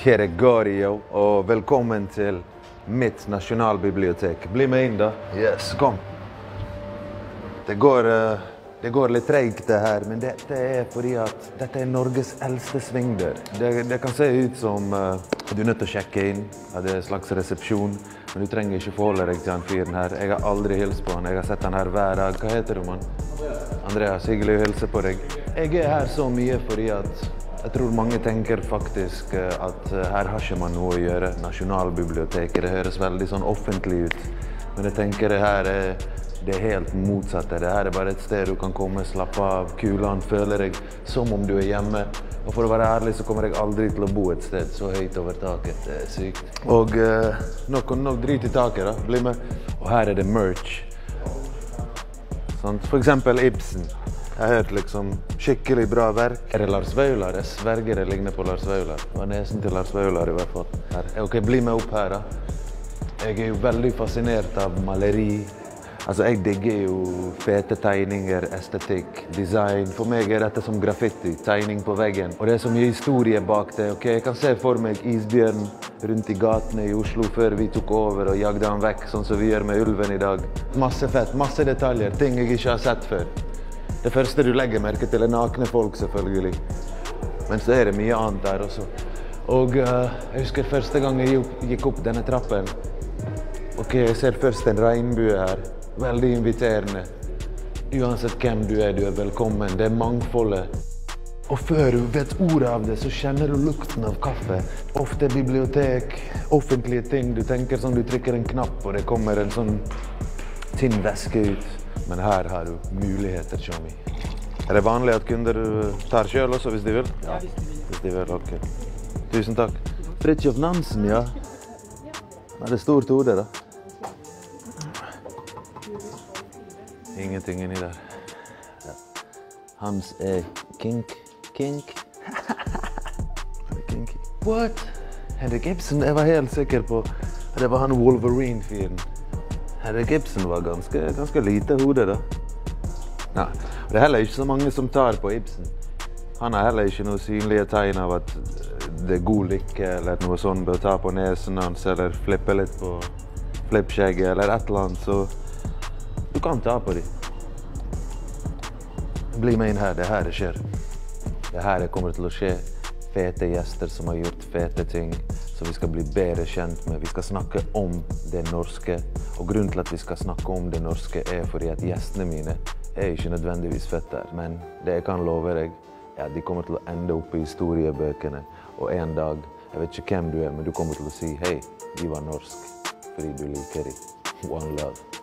Gregorio, og velkommen til mitt nasjonalbibliotek. Bli med inn da. Yes, kom. Det går litt tregt det her, men det er fordi at dette er Norges eldste svingdør. Det kan se ut som du er nødt til å sjekke inn, at det er en slags resepsjon, men du trenger ikke forholde deg til han fyren her. Jeg har aldri hilst på han, jeg har sett han her hver dag. Hva heter du, mann? Andreas, hyggelig å hilse på deg. Jeg er her så mye fordi at jeg tror mange tenker faktisk at her har ikke man noe å gjøre. Nasjonalbiblioteket, det høres veldig sånn offentlig ut. Men jeg tenker det er helt motsatt. Det her er bare et sted du kan komme, slappe av, kule an, føle deg som om du er hjemme. Og for å være ærlig så kommer jeg aldri til å bo et sted så høyt over taket. Det er sykt. Og nok drit i taket da, bli med. Og her er det merch. For eksempel Ibsen. Jeg har hørt liksom skikkelig bra verk. Er det Lars Vaular? Jeg sverger det ligner på Lars Vaular. Det var nesen til Lars Vaular i hvert fall. Her. Ok, bli med opp her da. Jeg er jo veldig fascinert av maleri. Altså, jeg digger jo fete tegninger, estetikk, design. For meg er dette som graffiti, tegning på veggen. Og det er så mye historie bak det, ok? Jeg kan se for meg isbjørn rundt i gatene i Oslo før vi tok over og jagde han vekk, sånn som vi gjør med ulven i dag. Masse fett, masse detaljer, ting jeg ikke har sett før. Det første du legger merke til er nakne folk, selvfølgelig. Men så er det mye annet der også. Og jeg husker første gang jeg gikk opp denne trappen. Ok, jeg ser først en regnbue her. Veldig inviterende. Uansett hvem du er velkommen. Det er mangfoldet. Og før du vet ordet av det, så kjenner du lukten av kaffe. Ofte bibliotek, offentlige ting. Du tenker sånn, du trykker en knapp, og det kommer en sånn tynn væske ut. Men her har du muligheter, Tjomi. Er det vanlig at kunder tar selv også, hvis de vil? Ja, hvis de vil, ok. Tusen takk. Fridtjof Nansen, ja. Han hadde stort hode, da. Ingenting inni der. Ja. Hans er kink. Er det kinky? What? Henrik Ibsen, jeg var helt sikker på at det var han Wolverine-fyren. Henrik Ibsen var ganske lite hode da. Nei, det er heller ikke så mange som tar på Ibsen. Han har heller ikke noe synlige tegn av at det er god lykke eller noe sånt ved å ta på nesen hans eller flippe litt på flippskjegget eller et eller annet, så du kan ta på dem. Bli med inn her, det er her det skjer. Det er her det kommer til å skje. Fete gjester som har gjort fete ting, som vi skal bli bedre kjent med. Vi skal snakke om det norske, og grunnen til at vi skal snakke om det norske er fordi at gjestene mine er ikke nødvendigvis fett der, men det jeg kan love deg, er at de kommer til å ende opp i historiebøkene, og en dag, jeg vet ikke hvem du er, men du kommer til å si, hei, de var norsk, fordi du liker dem. One love.